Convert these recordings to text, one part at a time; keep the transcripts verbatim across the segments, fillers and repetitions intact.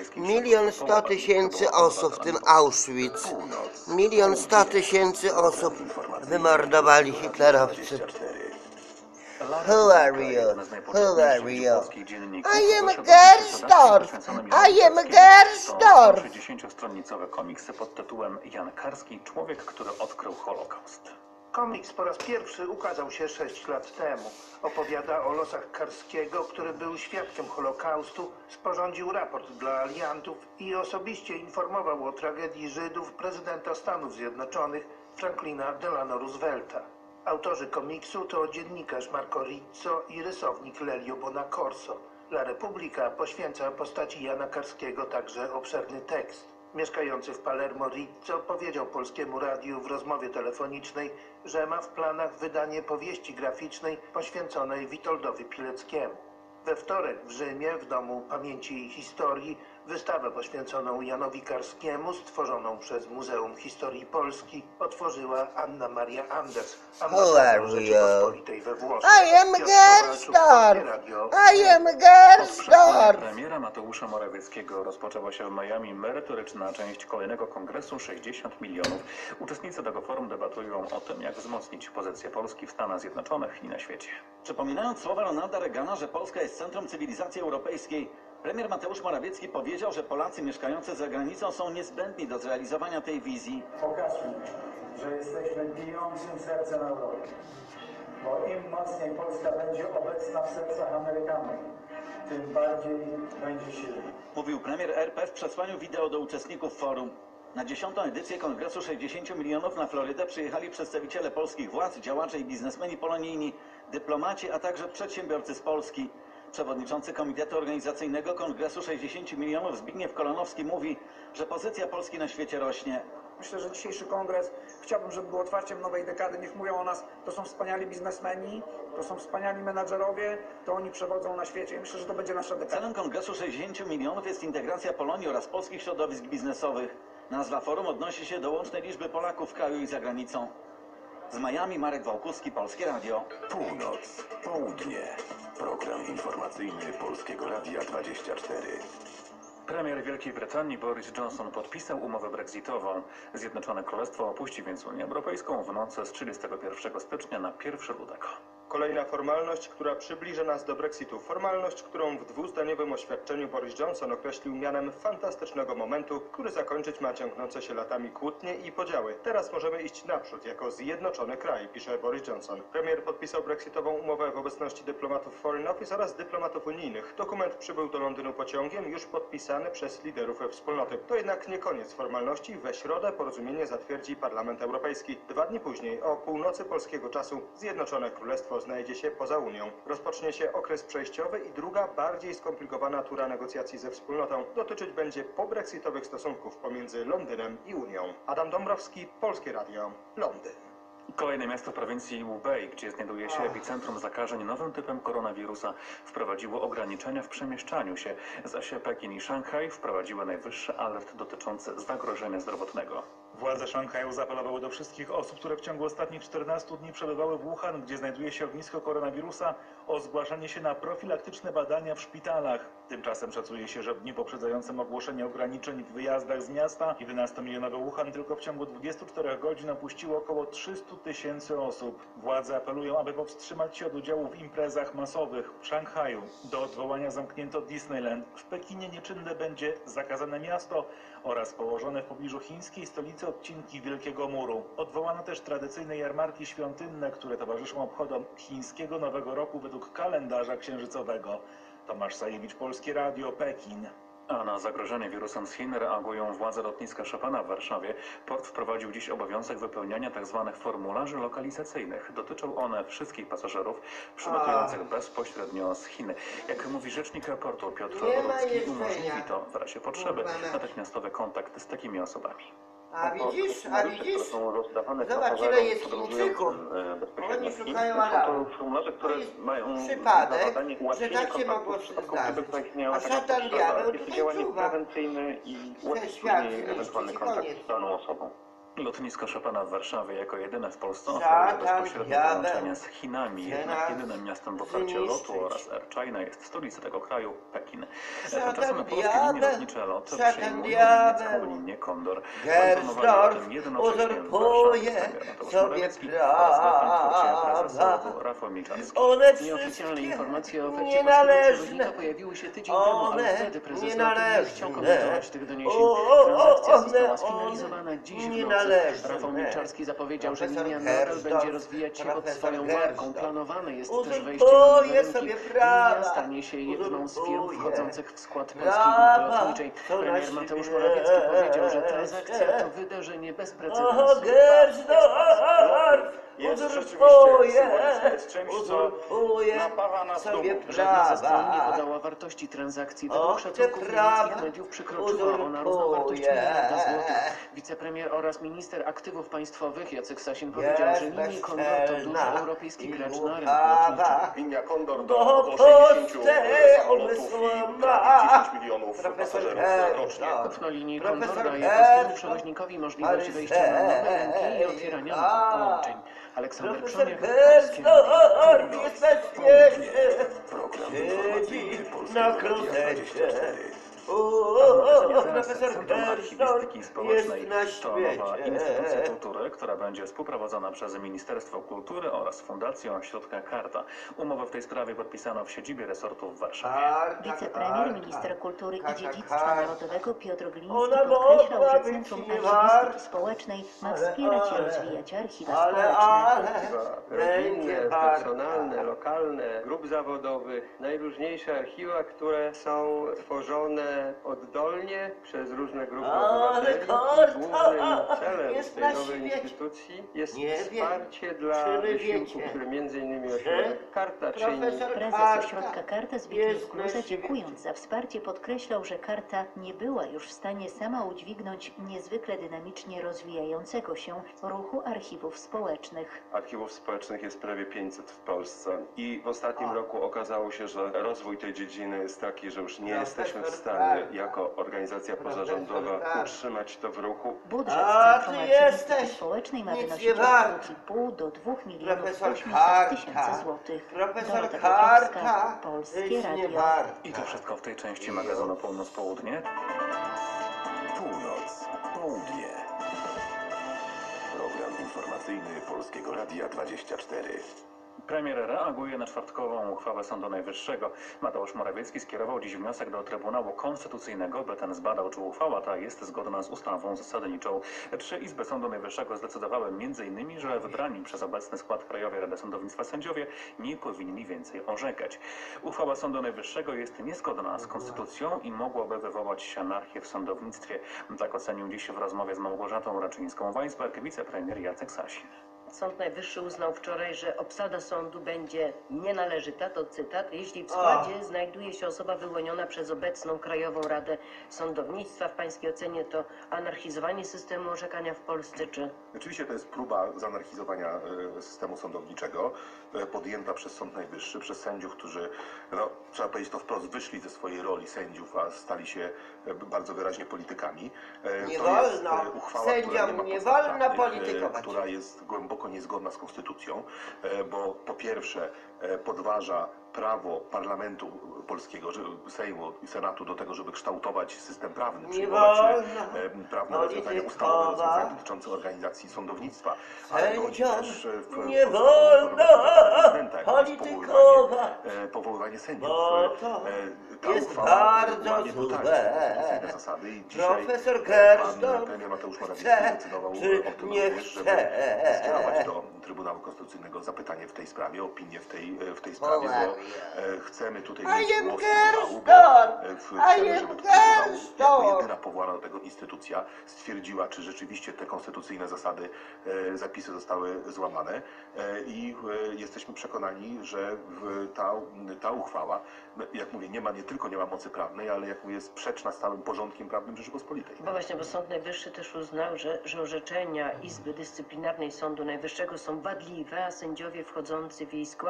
Milion sto tysięcy osób, w tym Auschwitz. Milion sto tysięcy osób wymordowali hitlerowcy. Who are you? Who are you? I am Gersdorf! I am Gersdorf! sześćdziesięciostronicowe komiksy pod tytułem Jan Karski, człowiek, który odkrył Holokaust. Komiks po raz pierwszy ukazał się sześć lat temu. Opowiada o losach Karskiego, który był świadkiem Holokaustu, sporządził raport dla aliantów i osobiście informował o tragedii Żydów prezydenta Stanów Zjednoczonych Franklina Delano Roosevelta. Autorzy komiksu to dziennikarz Marco Rizzo i rysownik Lelio Bonacorso. La Repubblica poświęca postaci Jana Karskiego także obszerny tekst. Mieszkający w Palermo Rizzo powiedział Polskiemu Radiu w rozmowie telefonicznej, że ma w planach wydanie powieści graficznej poświęconej Witoldowi Pileckiemu. We wtorek w Rzymie, w Domu Pamięci i Historii, wystawę poświęconą Janowi Karskiemu, stworzoną przez Muzeum Historii Polski, otworzyła Anna Maria Anders, ambasador Rzeczypospolitej we Włoszech. I am Gersdorf! I am Gersdorf! Premiera Mateusza Morawieckiego rozpoczęła się w Miami merytoryczna część kolejnego kongresu sześćdziesiąt milionów. Uczestnicy tego forum debatują o tym, jak wzmocnić pozycję Polski w Stanach Zjednoczonych i na świecie. Przypominając słowa Ronalda Reagana, że Polska jest centrum cywilizacji europejskiej, premier Mateusz Morawiecki powiedział, że Polacy mieszkający za granicą są niezbędni do zrealizowania tej wizji. Pokażmy, że jesteśmy bijącym sercem Europy, bo im mocniej Polska będzie obecna w sercach Amerykanów, tym bardziej będzie silna. Mówił premier R P w przesłaniu wideo do uczestników forum. Na dziesiątą edycję Kongresu sześćdziesięciu milionów na Florydę przyjechali przedstawiciele polskich władz, działacze i biznesmeni polonijni, dyplomaci, a także przedsiębiorcy z Polski. Przewodniczący Komitetu Organizacyjnego Kongresu sześćdziesięciu milionów Zbigniew Kolonowski mówi, że pozycja Polski na świecie rośnie. Myślę, że dzisiejszy kongres, chciałbym, żeby był otwarciem nowej dekady. Niech mówią o nas, to są wspaniali biznesmeni, to są wspaniali menadżerowie, to oni przewodzą na świecie. I myślę, że to będzie nasza dekada. Celem Kongresu sześćdziesięciu milionów jest integracja Polonii oraz polskich środowisk biznesowych. Nazwa forum odnosi się do łącznej liczby Polaków w kraju i za granicą. Z Miami Marek Wałkuski, Polskie Radio. Północ, południe. Program informacyjny Polskiego Radia dwadzieścia cztery. Premier Wielkiej Brytanii Boris Johnson podpisał umowę brexitową. Zjednoczone Królestwo opuści więc Unię Europejską w nocy z trzydziestego pierwszego stycznia na pierwszy lutego. Kolejna formalność, która przybliży nas do Brexitu. Formalność, którą w dwuzdaniowym oświadczeniu Boris Johnson określił mianem fantastycznego momentu, który zakończyć ma ciągnące się latami kłótnie i podziały. Teraz możemy iść naprzód jako zjednoczony kraj, pisze Boris Johnson. Premier podpisał brexitową umowę w obecności dyplomatów Foreign Office oraz dyplomatów unijnych. Dokument przybył do Londynu pociągiem, już podpisany przez liderów wspólnoty. To jednak nie koniec formalności. We środę porozumienie zatwierdzi Parlament Europejski. Dwa dni później, o północy polskiego czasu, Zjednoczone Królestwo znajdzie się poza Unią. Rozpocznie się okres przejściowy i druga, bardziej skomplikowana tura negocjacji ze wspólnotą dotyczyć będzie pobrexitowych stosunków pomiędzy Londynem i Unią. Adam Dąbrowski, Polskie Radio, Londyn. Kolejne miasto w prowincji Hubei, gdzie znajduje się epicentrum zakażeń nowym typem koronawirusa, wprowadziło ograniczenia w przemieszczaniu się, zaś Pekin i Szanghaj wprowadziły najwyższy alert dotyczący zagrożenia zdrowotnego. Władze Szanghaju zaapelowały do wszystkich osób, które w ciągu ostatnich czternastu dni przebywały w Wuhan, gdzie znajduje się ognisko koronawirusa, o zgłaszanie się na profilaktyczne badania w szpitalach. Tymczasem szacuje się, że w dniu poprzedzającym ogłoszenie ograniczeń w wyjazdach z miasta jedenastomilionowy Wuhan tylko w ciągu dwudziestu czterech godzin opuściło około trzystu tysięcy osób. Władze apelują, aby powstrzymać się od udziału w imprezach masowych. W Szanghaju do odwołania zamknięto Disneyland. W Pekinie nieczynne będzie zakazane miasto oraz położone w pobliżu chińskiej stolicy odcinki Wielkiego Muru. Odwołano też tradycyjne jarmarki świątynne, które towarzyszą obchodom chińskiego Nowego Roku według kalendarza księżycowego. Tomasz Sajewicz, Polskie Radio, Pekin. A na zagrożenie wirusem z Chin reagują władze lotniska Chopina w Warszawie. Port wprowadził dziś obowiązek wypełniania tzw. formularzy lokalizacyjnych. Dotyczą one wszystkich pasażerów przylatujących bezpośrednio z Chin. Jak mówi rzecznik portu Piotr Borucki, umożliwi to w razie potrzeby natychmiastowy kontakt z takimi osobami. A widzisz, a widzisz? Zobacz, ile jest Chińczyków. Oni szukają alarmu. To formularze, które mają przypadek, że tak się mogło zdarzyć. A szatan diabeł tutaj działanie czuwa. prewencyjne i ułatwienie ewentualny kontakt z daną osobą. Lotnisko Chopina w Warszawie jako jedyne w Polsce Za oferuje tam bezpośrednie diabeł. połączenie z Chinami. Chce Jednak nas jedynym miastem w ofercie lotu zniszczyć. oraz Air China jest stolica tego kraju, Pekin. Za Tymczasem tam polskie diabeł. linie lotnicze LOT Za tam przejmują diabeł. niemiecką linię Condor. Gersdorf Poinformowali o tym jednocześnie w uzurpuje Warszawie premier Mateusz sobie Morawiecki oraz we Frankfurcie prezes prawa. lotu Rafał Milczarski. One Nieoficjalne wszystkie informacje o ofercie polskiego nienależne. przewoźnika pojawiły się tydzień temu, ale One wtedy prezes lotu nie nienależne. chciał komentować tych doniesień. O, o, Transakcja one, została one sfinalizowana dziś w nocy. nienależne. Rafał Milczarski zapowiedział, że Profesor linia nadal Gersdorf, będzie rozwijać się pod profesor swoją Gersdorf. marką. Planowane jest Uzurpuje też wejście na nowe sobie rynki. prawa. Linia stanie się jedną z firm Uzurpuje wchodzących w skład polskiej prawa. grupy lotniczej. To na Premier Mateusz świecie. Morawiecki powiedział, że transakcja to wydarzenie bez O, precedensu. Gersdorf Jest uzurpuje, rzeczywiście jest czymś, co uzurpuje napawa nas sobie dumą. Żadna ze stron nie prawa. podała wartości transakcji. Och, Według te szacunków prawa niemieckich mediów przekroczyła ona równowartość uzurpuje. miliarda złotych. Wicepremier oraz minister aktywów państwowych Jacek Sasin powiedział, Jest że linie Condor to duży bezczelna europejski i gracz na rynku głupawa. lotniczym. Linia Condor Bo do około Polsce sześćdziesięciu samolotów umysł i ma. prawie dziesięć milionów Profesor pasażerów rocznie. Gersdorf. Kupno linii Profesor Condor daje Gersdorf. polskiemu przewoźnikowi możliwość wejścia na nowe rynki i otwierania nowych połączeń. Aleksander Profesor Przoniak, Polskie Radio. Gersdorf jest bezpieczny. Program Siedzi informacyjny na Polskiego Radia dwadzieścia klozecie. cztery. O, Teraz profesor Centrum Archiwistyki Gersdorf Społecznej jest na to nowa instytucja świecie. kultury, która będzie współprowadzona przez Ministerstwo Kultury oraz Fundację Ośrodka Karta. Umowę w tej sprawie podpisano w siedzibie resortu w Warszawie. Karta, Wicepremier, karta. minister kultury i Karta, dziedzictwa karta. narodowego Piotr Gliński Ona podkreślał, mogła że być Centrum nie Archiwistyki warta. Społecznej ma Ale, wspierać i ale, rozwijać archiwa Ale, społeczne. ale, rodzinne, będzie warta. personalne, lokalne, grup zawodowych, najróżniejsze archiwa, które są tworzone oddolnie przez różne grupy Ale obywateli. karta Głównym celem jest tej na nowej świecie. instytucji jest Nie wiem, wsparcie dla czy wy wysiłku, wiecie, który między innymi że ośrodek Karta czyni. Profesor Prezes Karta ośrodka Karta Zbigniew jest na Kluza, świecie. dziękując za wsparcie, podkreślał, że Karta nie była już w stanie sama udźwignąć niezwykle dynamicznie rozwijającego się ruchu archiwów społecznych. Archiwów społecznych jest prawie pięćset w Polsce i w ostatnim O. roku okazało się, że rozwój tej dziedziny jest taki, że już nie Profesor jesteśmy w stanie Karta. jako organizacja Profesor pozarządowa Karta. utrzymać to w ruchu. Budżet A, Centrum ty Archiwistyki jesteś Społecznej ma nic wynosić nie od wart. dwóch i pół do dwóch milionów Profesor osiemset tysięcy Karta. złotych. Profesor Dorota Karta Piotrowska, Polskie nic nie Radio. warta. I to wszystko w tej części magazynu Północ-Południe. Północ, południe. Program informacyjny Polskiego Radia dwadzieścia cztery. Premier reaguje na czwartkową uchwałę Sądu Najwyższego. Mateusz Morawiecki skierował dziś wniosek do Trybunału Konstytucyjnego, by ten zbadał, czy uchwała ta jest zgodna z ustawą zasadniczą. Trzy izby Sądu Najwyższego zdecydowały między innymi, że wybrani przez obecny skład Krajowej Rady Sądownictwa sędziowie nie powinni więcej orzekać. Uchwała Sądu Najwyższego jest niezgodna z konstytucją i mogłaby wywołać anarchię w sądownictwie. Tak ocenił dziś w rozmowie z Małgorzatą Raczyńską-Weisberg wicepremier Jacek Sasin. Sąd Najwyższy uznał wczoraj, że obsada sądu będzie nienależyta, to cytat, jeśli w składzie znajduje się osoba wyłoniona przez obecną Krajową Radę Sądownictwa. W pańskiej ocenie to anarchizowanie systemu orzekania w Polsce, czy... Oczywiście to jest próba zanarchizowania e, systemu sądowniczego e, podjęta przez Sąd Najwyższy, przez sędziów, którzy, no, trzeba powiedzieć to wprost, wyszli ze swojej roli sędziów, a stali się e, bardzo wyraźnie politykami. E, Nie to wolno. jest e, uchwała, Sędziom która nie, ma nie podstaw wolno prawnych, e, politykować. która jest głęboko niezgodna z konstytucją, e, bo po pierwsze e, podważa prawo parlamentu polskiego, że Sejmu i Senatu do tego, żeby kształtować system prawny, Nie przyjmować wolno e, prawne rozwiązania, ustawowe politykować. rozwiązania dotyczące organizacji sądownictwa. Ale godzi Sędziom też w, nie w, wolno prezydenta, jak politykować. powoływanie, e, powoływanie sędziów. Bo to E, Ta jest uchwała bardzo łamie złe. totalnie konstytucyjne zasady i dzisiaj Profesor pan Gersdorf premier Mateusz Morawiecki chce, decydował czy o tym nie również, żeby chce. skierować do Trybunału Konstytucyjnego zapytanie w tej sprawie, opinię w tej, w tej sprawie, bo e, chcemy tutaj mieć I am głos Trybunału, bo Gersdorf. e, w- I chcemy, am żeby Trybunał jako Gersdorf. jedyna powołana do tego instytucja stwierdziła, czy rzeczywiście te konstytucyjne zasady, e, zapisy zostały złamane e, i e, jesteśmy przekonani, że w, ta, ta uchwała, no, jak mówię, nie ma, nie tylko nie ma mocy prawnej, ale jak mówię, jest sprzeczna z całym porządkiem prawnym Rzeczypospolitej. Bo właśnie, bo Sąd Najwyższy też uznał, że, że orzeczenia Izby Dyscyplinarnej Sądu Najwyższego są wadliwe, a sędziowie wchodzący w jej skład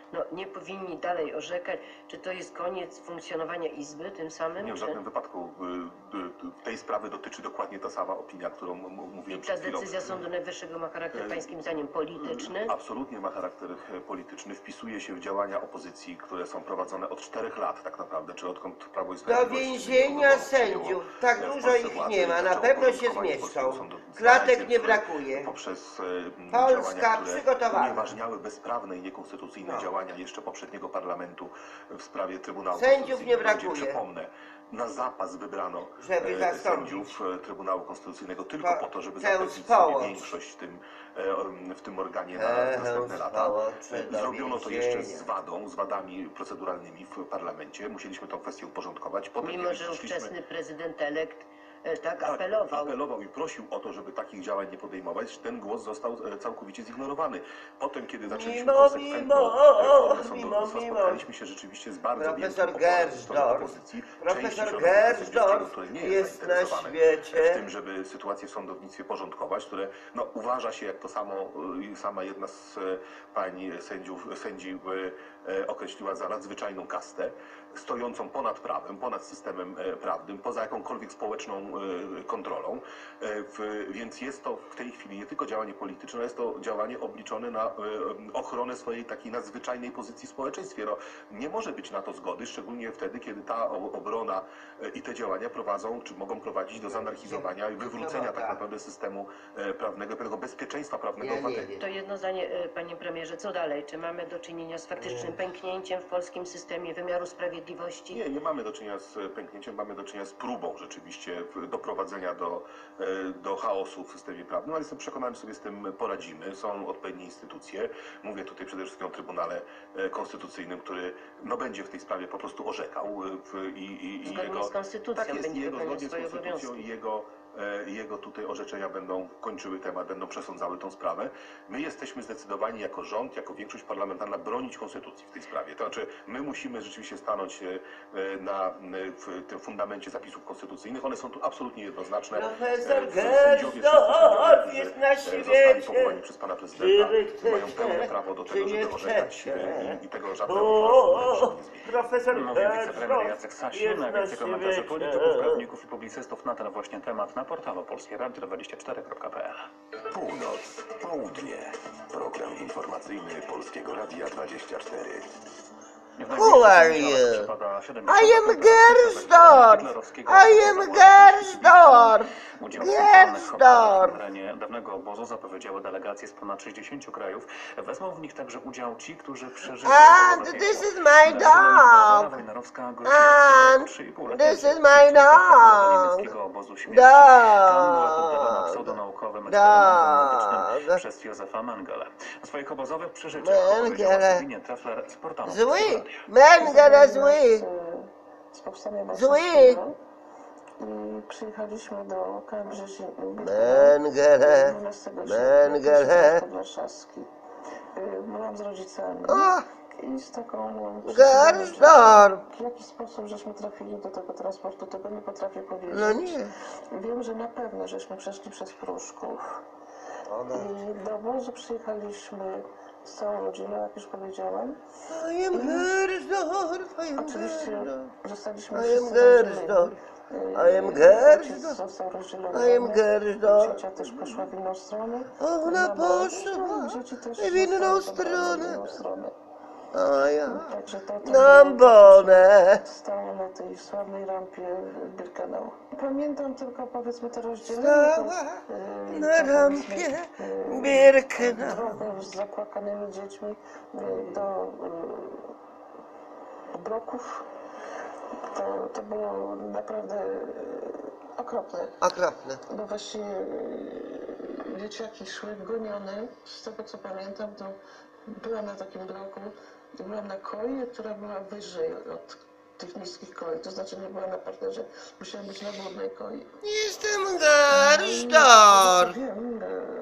no, nie powinni dalej orzekać. Czy to jest koniec funkcjonowania Izby tym samym? Nie, w czy... żadnym wypadku. Y, y, y, tej sprawy dotyczy dokładnie ta sama opinia, którą m- mówiłem I ta przed chwilą. decyzja Sądu Najwyższego ma charakter E, pańskim zdaniem polityczny? Absolutnie ma charakter e, polityczny. Wpisuje się w działania opozycji, które są prowadzone od czterech lat tak naprawdę, czy odkąd Prawo i Do Sprawiedliwość... więzienia przejęło sędziów. Tak w dużo Polsce ich władzę nie i ma, na zaczęło pewno się porządkowanie zmieszczą. polskiego sądownictwa, Klatek najpierw, nie e, brakuje. Poprzez e, Polska działania, które przygotowana. unieważniały bezprawne i niekonstytucyjne No. działania jeszcze poprzedniego parlamentu w sprawie Trybunału Sędziów nie Konstytucyjnego, gdzie, brakuje. przypomnę, na zapas wybrano Żeby e, zastąpić. sędziów e, Trybunału Konstytucyjnego tylko To- po to, żeby tę zapewnić społecz. sobie większość w tym, e, w tym organie na Tę następne lata. społecz do Zrobiono to jeszcze więzienia. z wadą, z wadami proceduralnymi w parlamencie. Musieliśmy tę kwestię uporządkować. Potem, Mimo, kiedy że przyszliśmy- ówczesny prezydent elekt e, tak tak, apelował. apelował i prosił o to, żeby takich działań nie podejmować. Ten głos został e, całkowicie zignorowany. Potem, kiedy zaczęliśmy Mimo, konsekwentną mimo, reformę mimo, sądownictwa, mimo. spotkaliśmy się rzeczywiście z bardzo Profesor wielkim oporem ze strony Gersdorf. opozycji. Części Profesor środowiska Gersdorf sędziowskiego, które nie jest, jest na zainteresowane świecie. w tym, żeby sytuację w sądownictwie porządkować, które no, uważa się, jak to samo y, sama jedna z e, pań sędziów, sędzi e, e, określiła za nadzwyczajną kastę, stojącą ponad prawem, ponad systemem e, prawnym, poza jakąkolwiek społeczną e, kontrolą. E, w, więc jest to w tej chwili nie tylko działanie polityczne, jest to działanie obliczone na e, ochronę swojej takiej nadzwyczajnej pozycji w społeczeństwie. No, nie może być na to zgody, szczególnie wtedy, kiedy ta o- obrona e, i te działania prowadzą, czy mogą prowadzić do zanarchizowania i wywrócenia tak naprawdę systemu e, prawnego, pewnego bezpieczeństwa prawnego Ja nie obywateli. wiem. To jedno zdanie, e, panie premierze, co dalej? Czy mamy do czynienia z faktycznym pęknięciem w polskim systemie wymiaru sprawiedliwości? Nie, nie mamy do czynienia z pęknięciem, mamy do czynienia z próbą rzeczywiście w- doprowadzenia do, e, do chaosu w systemie prawnym, ale jestem przekonany, że sobie z tym poradzimy. Są odpowiednie instytucje. Mówię tutaj przede wszystkim o Trybunale e, Konstytucyjnym, który no, będzie w tej sprawie po prostu orzekał. e, W, i, i, i Zgodnie jego, z konstytucją tak jest, będzie i jego wypełniać zgodnie z swoje konstytucją obowiązki. i jego, e, jego tutaj orzeczenia będą kończyły temat, będą przesądzały tą sprawę. My jesteśmy zdecydowani jako rząd, jako większość parlamentarna bronić konstytucji w tej sprawie. To znaczy my musimy rzeczywiście stanąć e, na w tym fundamencie zapisów konstytucyjnych. One są tu absolutnie jednoznaczne. Profesor E, sędziowie, wszyscy Gersdorf sędziowie, jest którzy, na e, świecie. zostali powołani przez pana prezydenta, Czy wy mają chcecie, pełne prawo do czy tego, nie żeby orzekać chcecie? e, i, i tego żadnego O, wyroku nie zmieni. profesor Mówi wicepremier Gersdorf Jacek Sasin, jest a na więcej komentarzy świecie. polityków, prawników i publicystów na ten właśnie temat na portalu polskie radio dwadzieścia cztery kropka p l. Północ, południe. Program informacyjny Polskiego Radia dwadzieścia cztery. Who are you? I am Gersdorf. I am Gersdorf. Udział w specjalnych Gersdorf. obchodach na terenie dawnego obozu zapowiedziały delegacje z ponad sześćdziesięciu krajów. Wezmą w nich także udział ci, którzy przeżyli And wojenną this is piekło. my Wojna dog. wojnarowska gościła And trzy i pół lat this temu. is my dog. Niemieckiego obozu śmierci. Tam była poddawana Dog. pseudonaukowym eksperymentom medycznym Dog. przez Józefa Mengele. O swoich obozowych przeżyciach Mengele. opowiedziała Sabine Treffler z portalu Zły. Polskiego Radia. Mengele zły. z powstania Zły. warszawskiego i przyjechaliśmy do Kębrzyż Mengele. dwunastego Mengele. podwarszawski. Y, Byłam z rodzicami O, i z taką Gersdorf. w jaki sposób żeśmy trafili do tego transportu, tego nie potrafię powiedzieć. No nie. Wiem, że na pewno żeśmy przeszli przez Pruszków i do obozu przyjechaliśmy z całą rodziną, jak już powiedziałam. I am Gersdorf. I am Oczywiście Gersdorf. zostaliśmy I am wszyscy Gersdorf. rozdzieleni. I am Ojciec Gersdorf. został rozdzielony. I am Gersdorf. Ciocia też poszła w inną stronę. Ona Mama- poszła dzieci też w inną zostały zabrane w stronę. inną stronę. A ja. Także to, to Nam było bonę. stało na tej sławnej rampie Birkenau. Pamiętam tylko, powiedzmy, to rozdzielenie. Stała y, na to, rampie powiedzmy, y, Birkenau. drogę z zapłakanymi dziećmi y, do y, bloków. To, to było naprawdę y, okropne. Okropne. Bo właściwie y, dzieciaki szły gonione. Z tego co pamiętam, to byłam na takim bloku, byłam na koi, która była wyżej od tych niskich koi. To znaczy nie była na parterze, musiałam być na górnej koi. Jestem Gersdorf. Wiem,